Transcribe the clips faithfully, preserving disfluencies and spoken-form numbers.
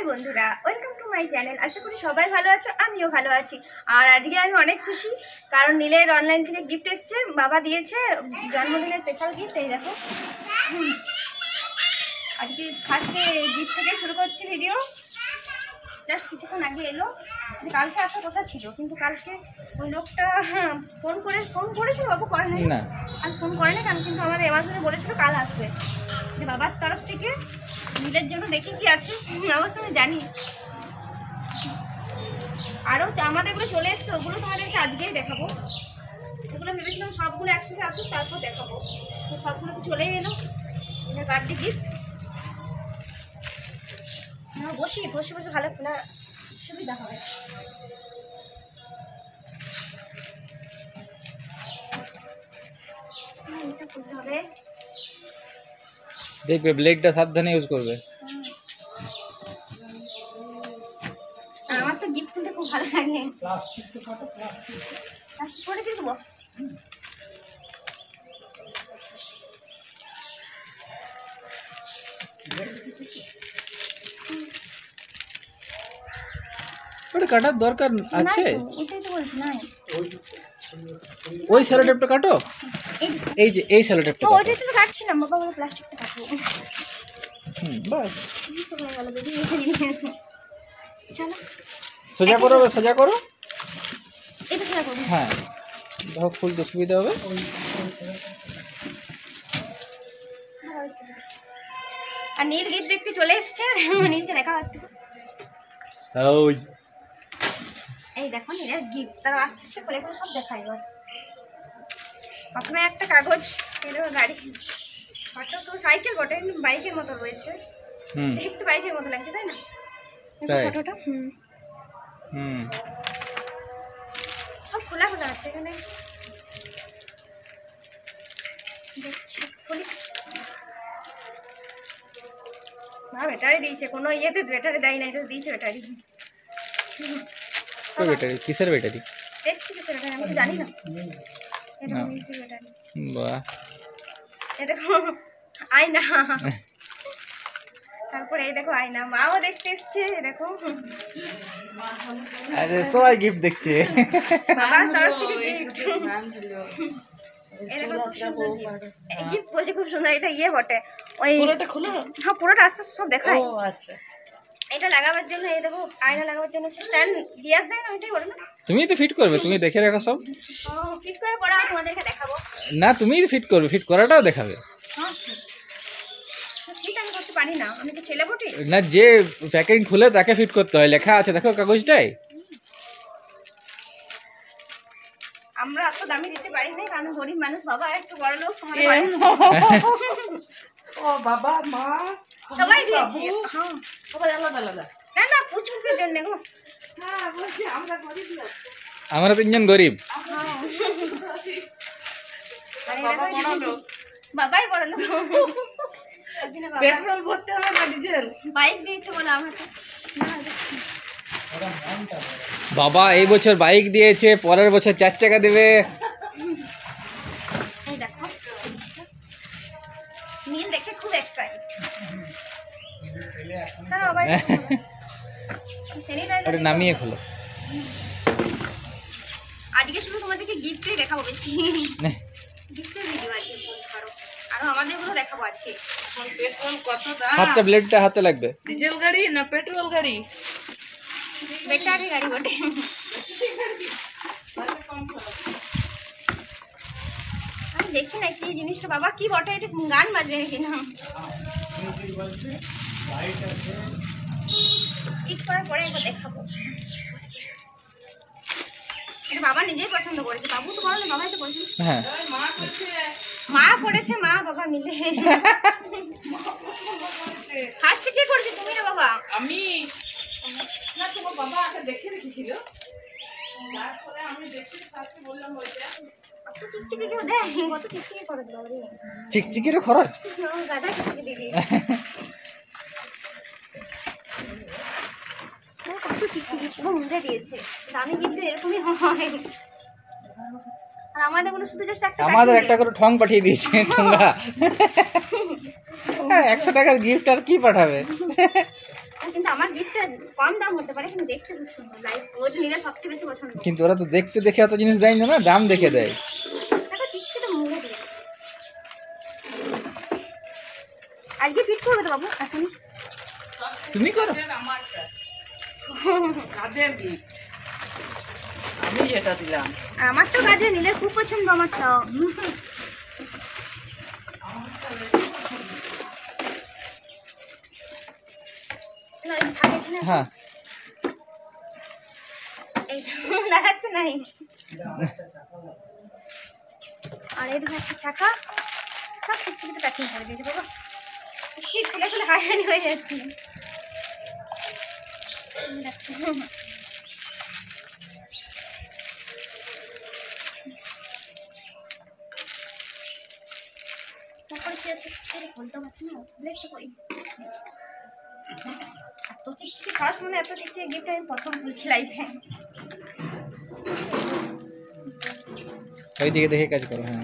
High বন্ধুরা, welcome to my channel. আশা করি সবাই ভালো আছো, আমিও ভালো আছি। আর আজকে আমি অনেক খুশি, কারণ নীলের অনলাইন থেকে গিফট এসছে, বাবা দিয়েছে জন্মদিনের স্পেশাল গিফট। এই দেখো, আজকে ফার্স্টে গিফট থেকে শুরু করছি ভিডিও। জাস্ট কিছুক্ষণ আগে এলো, কালকে আসার কথা ছিল, কিন্তু কালকে ওই লোকটা ফোন করে ফোন করেছিল, বাবু করে না, আর ফোন করে না, কারণ কিন্তু আমাদের অ্যামাজনে বলেছিল কাল আসবে। বাবার তরফ থেকে নীলের জন্য দেখি কি আছে, অবশ্য আমি জানি। আরও আমাদেরগুলো চলে এসছে, ওগুলো তোমাদেরকে আজকেই দেখাবো। ওগুলো ভেবেছিলাম সবগুলো একসাথে আসুক, তারপর দেখাবো। তো সবগুলো তো চলেই এলো। এটা বার্থডে গিফট। বসি বসে বসে ভালো খোলা সুবিধা হবে। এটা খুলতে হবে, দেখবে ব্লেডটা সাবধানে ইউজ করবে। আমার তো গিফট খুলতে খুব ভালো লাগে। প্লাস্টিক তো কত প্লাস্টিক প্লাস্টিক করে দিয়ে দেবো। ওটা কাটার দরকার আছে? এটাই তো বলছি না, ওই সেলো টেপটা কাটো। এই যে এই সেলো টেপটা কাটো। ওইটাই তো কাটছিলাম, বাবা বলে প্লাস্টিকটা কাটবো। হুম, বাস চলো সোজা করো, সোজা করো। এটা সোজা করো। হ্যাঁ, দেখো খুলতে সুবিধা হবে। আর নীল গিফট দেখতে চলে এসছে, নীলকে দেখা একটু। ওই এই দেখো নীলের গিফট, তারা আস্তে আস্তে খুলে খুলে সব দেখাই। প্রথমে একটা কাগজ, এলো গাড়ি, ফটো তো সাইকেল বটে, বাইকের মতো রয়েছে, দেখতে বাইকের মতো লাগছে, তাই না ফটোটা? হুম হুম সব খোলা খোলা আছে এখানে, দেখছি খুলি। মা ব্যাটারি দিয়েছে, কোনো ইয়েতে ব্যাটারি দেয় না, এটা দিয়েছে ব্যাটারি। ব্যাটারি কিসের ব্যাটারি? দেখছি কিসের ব্যাটারি, আমি তো জানি না। এটা মিউজিক ব্যাটারি। বাহ, এই দেখো আয়না, তারপরে এই দেখো আয়না, মাও দেখতে এসছে। দেখো আরে সবাই গিফট দেখছে। বাবার তরফ থেকে গিফট। গিফট বলছে খুব সুন্দর, এটা ইয়ে বটে, ওই পুরোটা খোলা। হ্যাঁ পুরোটা আস্তে আস্তে সব দেখায়। ও আচ্ছা, এটা লাগাবার জন্য, এই দেখো আয়না লাগাবার জন্য স্ট্যান্ড দিয়ে দেয় না, ওইটাই বলো না? তুমি তো ফিট করবে, তুমি দেখে রাখো সব। ও ফিট করে পড়া তোমাদেরকে দেখাবো না, তুমিই ফিট করবে, ফিট করাটাও দেখাবে। হ্যাঁ ফিট আমি করতে পারি না, আমি তো ছেলে বটে। না, যে প্যাকেট খুলে তাকে ফিট করতে হয়, লেখা আছে দেখো কাগজটাই। আমরা এত দামি দিতে পারি না, কারণ গরিব মানুষ, বাবা একটু বড় লোক। ও বাবা মা সবাই দিয়েছে। হ্যাঁ সবাই আলাদা আলাদা। না না পুচকুকের জন্য গো। হ্যাঁ বলছি আমরা গরিব লোক, আমরা তিনজন গরিব। বাবাই বড় লোক। পেট্রোল ভরতে হবে না ডিজেল? বাইক দিয়েছে বলে আমাকে। বাবা এই বছর বাইক দিয়েছে, পরের বছর চার চাকা দেবে। এই দেখো নীল দেখে খুব এক্সাইট। এটা নামিয়ে খোলো। আজকে শুধু তোমাদেরকে গিফটই দেখাবো, বেশি গিফটের ভিডিও আজকে করো, আরো আমাদেরগুলো দেখাবো আজকে। পেট্রোল কত দাম? হাতটা ব্লেডটা হাতে লাগবে। ডিজেল গাড়ি না পেট্রোল গাড়ি? ব্যাটারি গাড়ি বটে। আমি দেখি না কি জিনিসটা, বাবা কি বটে, এটা গান বাজবে নাকি না? ঠিক করার পরে একবার দেখাবো। এটা বাবা নিজেই পছন্দ করেছে, বাবু তো বলো না, বাবাই তো পছন্দ। হ্যাঁ মা করছে, মা করেছে, মা বাবা মিলে। ফার্স্টে কে করেছে, তুমি না বাবা? আমি না, তোমার বাবা আগে দেখে রেখেছিল, তারপরে আমি দেখে ফার্স্টে বললাম ওইটা। কত চিকচিকি কেউ দেয়, কত চিকচিকি করে দিল রে, চিকচিকির খরচ। গাদা চিকচিকি দিদি, কত চিকচিকি পুরো মুখে দিয়েছে। দামি কিন্তু এরকমই হয়। আর আমাদের কোনো শুধু জাস্ট একটা, আমাদের একটা করে ঠং পাঠিয়ে দিয়েছে, ঠোঙ্গা। একশো টাকার গিফট আর কি পাঠাবে? কিন্তু আমার গিফটটা কম দাম হতে পারে কিন্তু দেখতে খুব সুন্দর লাইট, ওইটা নিলে সবচেয়ে বেশি পছন্দ। কিন্তু ওরা তো দেখতে দেখে এত জিনিস দেয় না, না দাম দেখে দেয়। দেখো চিকচিটা মুড়ে দিয়ে আজকে ফিট করবে তো বাবু এখন? তুমি করো। আমারটা কাজের দিক, আমি যেটা দিলাম আমার তো কাজে নীলের খুব পছন্দ আমার তো। হ্যাঁ দেখাচ্ছে নাই। আর এই দেখো একটা চাকা, সব চিকচিকিতে প্যাকিং করে দিয়েছে বাবা, চিট খুলে খুলে হাইরানি হয়ে যাচ্ছে। তারপরে কি আছে বলতে পারছি না, ব্লেডটা কই? এত চিকচিকি ফার্স্ট মানে এত চিকচিকি গিফট আমি প্রথম বলছি লাইফে। ওই দিকে দেখে কাজ করো। হ্যাঁ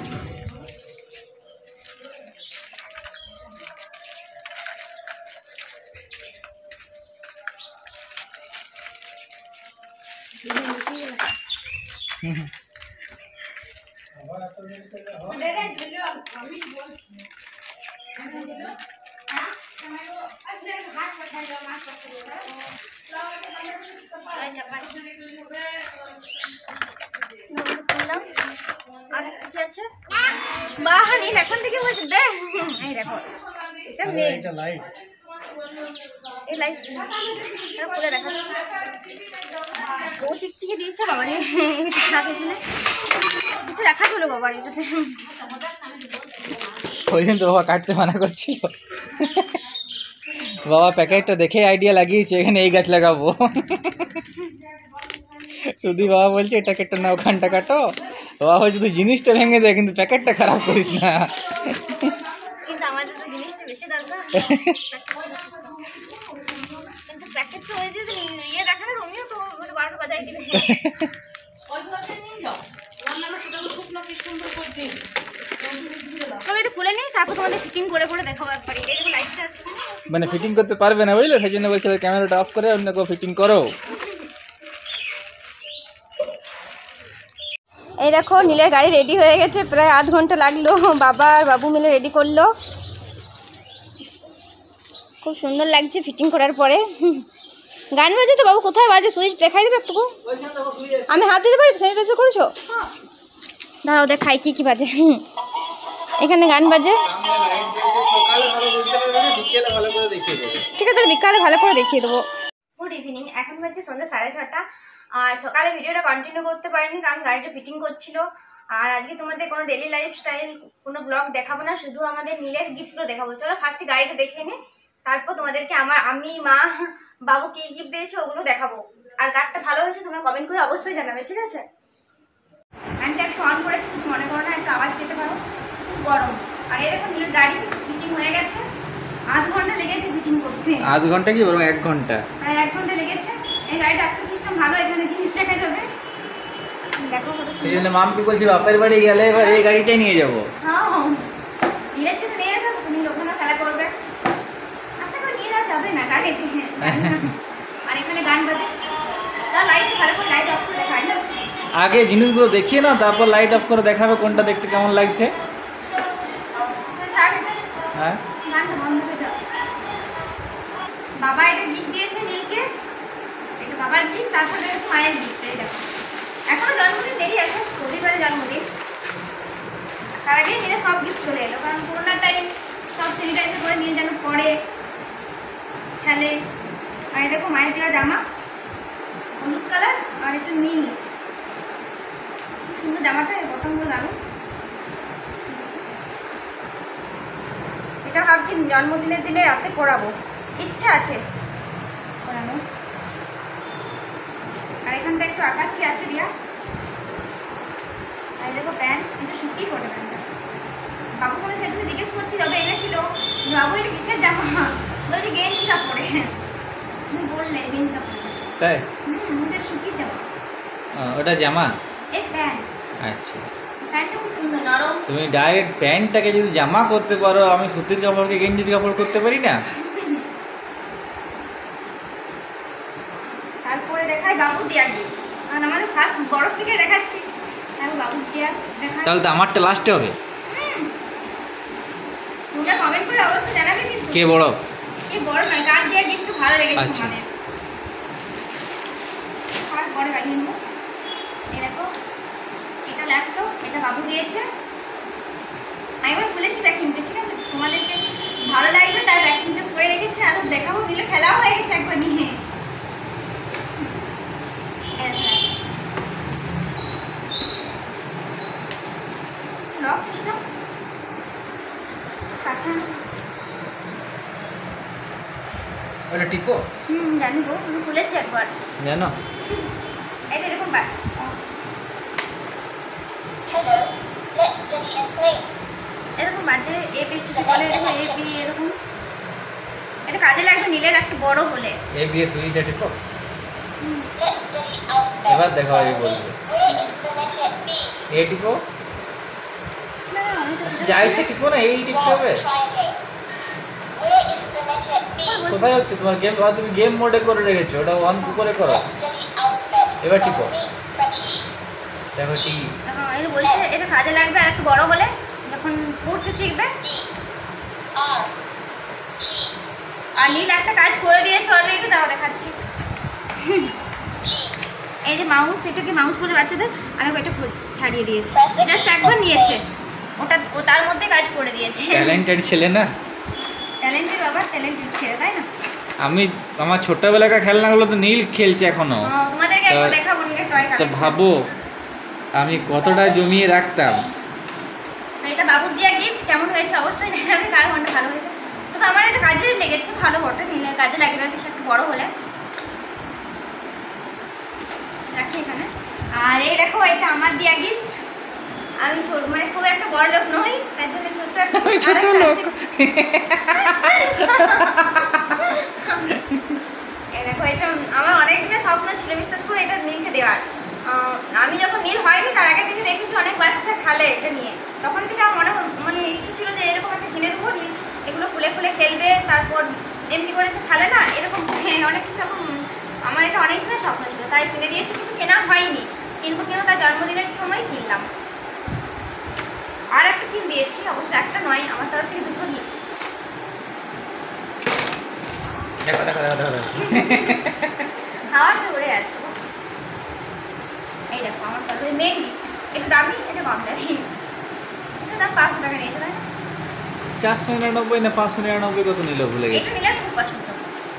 আর কি আছে বাহানি এখন থেকে বলছে দে। এই দেখো এটা মেয়ে, এটা লাইট, এই লাইট খুলে দেখা ও চিকচিকে দিয়েছে বাবা রে। কিছু রাখা ছিল বাবার এটাতে। ওই দিন তো বাবা কাটতে মানা করছিল, বাবা প্যাকেটটা দেখে আইডিয়া লাগিয়েছে এখানে এই গাছ লাগাবো। শুধু বাবা বলছে এটা কেটে না ওখানটা কাটো, বাবা বলছে তুই জিনিসটা ভেঙে দেয় কিন্তু প্যাকেটটা খারাপ করিস না। কিন্তু আমাদের তো জিনিসটা বেশি দরকার, কিন্তু প্যাকেট তো হয়ে যদি ইয়ে দেখা না রমিও তো বারোটা বাজাই দিবে। ওই ঘরটা নিয়ে যাও, রান্নাটা শুধু শুকনো কি সুন্দর করে দিই। তবে এটা খুলে নিই, তারপর তোমাদের ফিটিং করে করে দেখাবো একবারই। এই যে লাইটটা আছে মানে ফিটিং করতে পারবে না বুঝলে, সেই জন্য বলছে ক্যামেরাটা অফ করে অন্য কেউ ফিটিং করো। এই দেখো নীলের গাড়ি রেডি হয়ে গেছে, প্রায় আধ ঘন্টা লাগলো, বাবা আর বাবু মিলে রেডি করলো। খুব সুন্দর লাগছে ফিটিং করার পরে। গান বাজে তো বাবু? কোথায় বাজে সুইচ দেখাই দেবে একটু? আমি হাত দিতে পারি? স্যানিটাইজার করেছো? দাঁড়াও দেখাই কি কি বাজে। এখানে গান বাজে, ঠিক আছে তাহলে বিকালে ভালো করে দেখিয়ে দেবো। গুড ইভিনিং, এখন বাজছে সন্ধ্যা সাড়ে ছটা। আর সকালে ভিডিওটা কন্টিনিউ করতে পারিনি কারণ গাড়িটা ফিটিং করছিল। আর আজকে তোমাদের কোনো ডেলি লাইফস্টাইল কোনো ব্লগ দেখাবো না, শুধু আমাদের নীলের গিফটগুলো দেখাবো। চলো ফার্স্টে গাড়িটা দেখে নে, তারপর তোমাদেরকে আমার আমি মা বাবু কী গিফট দিয়েছে ওগুলো দেখাবো। আর কার্ডটা ভালো হয়েছে তোমরা কমেন্ট করে অবশ্যই জানাবে, ঠিক আছে? ফ্যানটা একটু অন করেছি, কিছু মনে করো না, একটু আওয়াজ পেতে পারো, খুব গরম। আর এরকম নীলের গাড়ি ফিটিং হয়ে গেছে, আধ ঘন্টা লেগেছে ফিটিং করতে। আধ ঘন্টা কি বরং এক ঘন্টা, প্রায় এক ঘন্টা লেগেছে। এই গাড়িটা একটা সিস্টেম ভালো, এখানে জিনিস রাখা যাবে। দেখো কত সেই সুন্দর। জন্য মামকে বলছি বাপের বাড়ি গেলে এবার এই গাড়িটাই নিয়ে যাবো। হ্যাঁ নীলের জন্য নিয়ে যাবো, তুমি ওখানে খেলা করবে, আশা করে নিয়ে যাওয়া যাবে না গাড়িতে। আর এখানে গান বাজে, তার লাইট ভালো করে লাইট অফ করে দেখাই না। আগে জিনিসগুলো দেখিয়ে নাও, তারপর লাইট অফ করে দেখাবে কোনটা দেখতে কেমন লাগছে। হ্যাঁ গানটা বন্ধ হয়ে যাও। বাবা এটা গিফট দিয়েছে নীলকে, এটা বাবার গিফট, তারপরে দেখো মায়ের গিফট। এই দেখো এখনো জন্মদিন দেরি আছে, শনিবারে জন্মদিন, তার আগে নীলের সব গিফট চলে এলো কারণ করোনার টাইম সব স্যানিটাইজার করে নীল যেন পড়ে খেলে। আর এই দেখো মায়ের দেওয়া জামা হলুদ কালার আর একটু নীল, খুব সুন্দর জামাটা, বোতামগুলো দারুণ। এটা ভাবছি জন্মদিনের দিনে রাতে পরাবো, ইচ্ছা আছে পরানো। আর এখানটা একটু আকাশি আছে দিয়া। আর দেখো প্যান্ট, এটা শুকিয়ে পড়ে প্যান্টটা। বাবু কোনো সেদিন জিজ্ঞেস করছি যবে এনেছিল, বাবু এটা কিসের জামা? বলছি গেঞ্জি কাপড়ে। তুমি বললে গেঞ্জি কাপড়ে, তাই? হুম ওটা শুকিয়ে জামা। ওটা জামা? এই প্যান্ট, আচ্ছা প্যান্টটা খুব সুন্দর নরম। তুমি ডাইরেক্ট প্যান্টটাকে যদি জামা করতে পারো, আমি সুতির কাপড়কে গেঞ্জির কাপড় করতে পারি না। দেওয়া গিফট, কারণ আমাদের ফার্স্ট বরফ থেকে দেখাচ্ছি, আমি বাবুর দেওয়া দেখা। তাহলে তো আমারটা লাস্টে হবে। তোমরা কমেন্ট করে অবশ্যই জানাবে কিন্তু কে বড় কে বড় নয়, কার দেওয়া গিফট ভালো লেগেছে আচ্ছা। তোমাদের। ফার্স্ট বড় বানিয়ে নেবো। এই দেখো এটা ল্যাপটপ, এটা বাবু দিয়েছে। আমি এবার খুলেছি প্যাকিংটা, ঠিক আছে, তোমাদেরকে ভালো লাগবে তাই প্যাকিংটা করে রেখেছি, আর দেখাবো নিলে খেলাও হয়ে গেছে একবার নিয়ে। লক সিস্টেম কাছে ওটা টিপো হুম জানি গো, আমি খুলেছি একবার। জানো এটা এরকম বা এরকম বাজে এ বেশি বলে, এরকম এ বি এরকম। এটা কাজে লাগবে নীলের একটু বড় হলে। এ বি এস সুইচটা টিপো, এবার দেখাও এই বলবে এ টিপো। না, আমি তো কিছু যা ইচ্ছে টিপো না, এই টিপতে হবে। কোথায় হচ্ছে তোমার গেম? তুমি গেম মোডে করে রেখেছো, ওটা অন করে করো। এবার টিপো, দেখো টি হ্যাঁ, এটা বলছে এটা কাজে লাগবে আর একটু বড় হলে, যখন পড়তে শিখবে। আর নীল একটা কাজ করে দিয়েছে অলরেডি, তাও দেখাচ্ছি। এই যে মাউস, এটাকে মাউস বলে বাচ্চাদের, আর এটা ছাড়িয়ে দিয়েছে, জাস্ট একবার নিয়েছে, ওটা ও তার মধ্যে কাজ করে দিয়েছে। ট্যালেন্টেড ছেলে না, ট্যালেন্টেড বাবা, ট্যালেন্টেড ছেলে, তাই না? আমি আমার ছোটবেলাকার খেলনাগুলো তো নীল খেলছে এখনো। ও, তোমাদেরকে একবার দেখাবো নীলের টয় তো কালেকশন। ভাবো আমি কতটা জমিয়ে রাখতাম। তো এটা বাবুর দিয়া গিফট, কেমন হয়েছে অবশ্যই জানাবে, কার মনটা ভালো হয়েছে। তবে আমার এটা কাজে লেগেছে, ভালো বটে, নীলের কাজে লাগে না, কিছু একটু বড় হলে। রাখি এখানে। আর এই দেখো এটা আমার দিয়া গিফট, আমি ছোট মানে খুব একটা বড় লোক নই, তার জন্য ছোট একটা আমি ছোট আরেকটা লোক। আছে। এই দেখো এটা আমার অনেক দিনের স্বপ্ন ছিল, বিশ্বাস করে, এটা নীলকে দেওয়ার। আহ, আমি যখন নীল হয়নি তার আগে থেকে দেখেছি অনেক বাচ্চা খেলে এটা নিয়ে, তখন থেকে আমার মনে হ- মানে ইচ্ছে ছিল যে এরকম একটা কিনে দেবো, নীল এগুলো খুলে খুলে খেলবে, তারপর এমনি করে সে খেলে না এরকম, হ্যাঁ, অনেক কিছু এখন আমার এটা অনেক দিনের স্বপ্ন ছিল, তাই কিনে দিয়েছি, কিন্তু কেনা হয়নি, কিনবো কিনো তার জন্মদিনের সময় কিনলাম। আর একটা কিন দিয়েছি, অবশ্য একটা নয়, আমার তরফ থেকে দুটো গিফট। দেখো দেখো দেখো দেখো হাওয়াতে উড়ে যাচ্ছে। এই দেখো আমার তরফে মেন গিফট, এটা দামি, এটা কম দামি, এটা দাম পাঁচশো টাকা নিয়েছে, তাই না? চারশো নিরানব্বই না পাঁচশো নিরানব্বই কত নিল ভুলে গেছি। এটা নিলে খুব পছন্দ।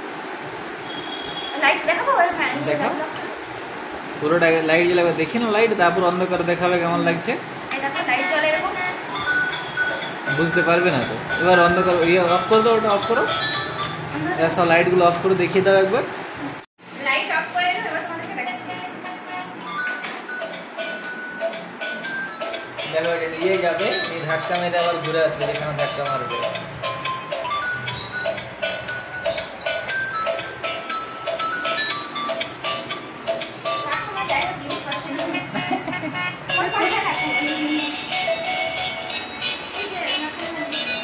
লাইট দেখাবো আর ফ্যান দেখাও। পুরোটা লাইট জ্বালাবে, দেখি না লাইট, তারপর অন্ধকার দেখাবে কেমন লাগছে। এই দেখো লাইট জ্বলে এরকম। বুঝতে পারবে না তো। এবার অন্ধকার ইয়ে অফ করে দাও, ওটা অফ করো, সব লাইটগুলো অফ করে দেখিয়ে দাও একবার। লাইট অফ করে দিলে এবার তোমাদেরকে দেখাচ্ছি। দেখো এটা নিয়ে যাবে, এই ধাক্কা মেরে আবার ঘুরে আসবে, যেখানে ধাক্কা মারবে। রাখো না, যাই হোক, জিনিস পাচ্ছি না। ওর পাশে রাখো। এই যে, রাখো না।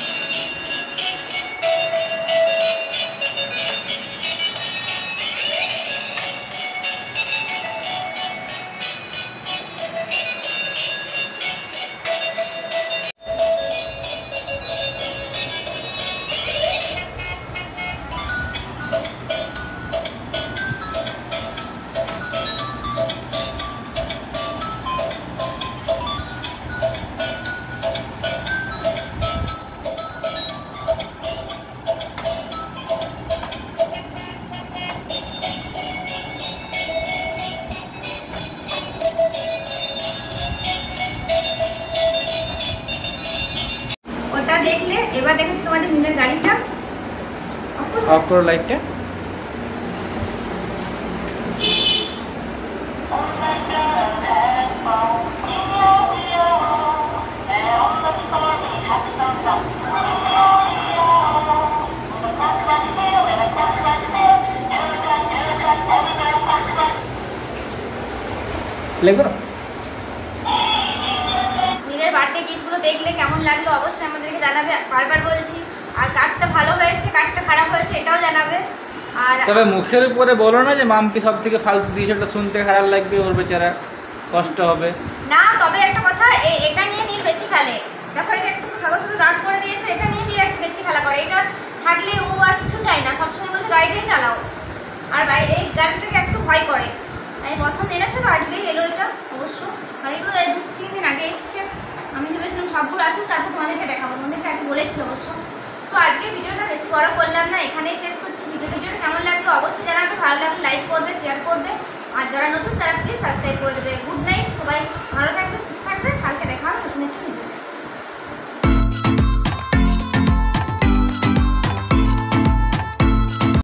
ওটা দেখলে এবার দেখাচ্ছি তোমাদের মিমের গাড়িটা। অফ করো লাইটটা। প্লে করো। নীলের বার্থডে গিফটগুলো দেখলে কেমন লাগলো অবশ্যই আমাদেরকে জানাবে, বারবার বলছি। আর কাঠটা ভালো হয়েছে কাঠটা খারাপ হয়েছে এটাও জানাবে। আর তবে মুখের উপরে বলো না যে মামকে সব থেকে ফালতু দিয়েছে, ওটা শুনতে খারাপ লাগবে, ওর বেচারা কষ্ট হবে না। তবে একটা কথা, এটা নিয়ে নীল বেশি খেলে। দেখো এটা একটু সাদা সাদা দাগ করে দিয়েছে, এটা নিয়ে নীল একটু বেশি খেলা করে। এটা থাকলে ও আর কিছু চায় না, সবসময় বলছে গাড়িটাই চালাও। আর বাইরে এই গাড়িটাকে একটু ভয় করে। আমি প্রথম এনেছে তো আজকেই এলো এটা অবশ্য। আর এগুলো দু তিন দিন আগে এসছে। আমি ভেবেছিলাম সবগুলো আসুন তারপর তোমাদেরকে দেখাবো, তোমাদেরকে আগে বলেছি অবশ্য। তো আজকে ভিডিওটা বেশি বড় করলাম না, এখানেই শেষ করছি। ভিডিও ভিডিওটা কেমন লাগলো অবশ্যই জানাবে, ভালো লাগলে লাইক করবে, শেয়ার করবে, আর যারা নতুন তারা প্লিজ সাবস্ক্রাইব করে দেবে। গুড নাইট, সবাই ভালো থাকবে, সুস্থ থাকবে। কালকে দেখা হবে নতুন একটি ভিডিও।